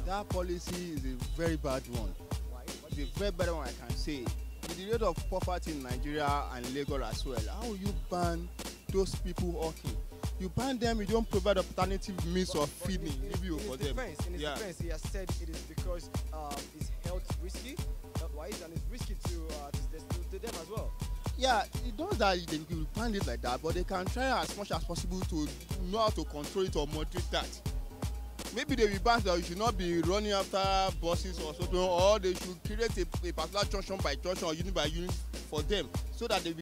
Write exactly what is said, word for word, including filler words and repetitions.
That policy is a very bad one. Why? What It's a very bad one, I can say. With the rate of poverty in Nigeria and Lagos as well, how will you ban those people hawking? You ban them, you don't provide alternative means But- of but in feeding his- maybe in for his them. defense, in his Yeah. defense, he has said it is because um, it's health risky, health-wise, and it's risky to, uh, to, to, to them as well. Yeah, it does that they will ban it like that, but they can try as much as possible to know how to control it or moderate that. Maybe they will ban that you should not be running after buses or something, or they should create a, a particular junction by junction or unit by unit for them, so that they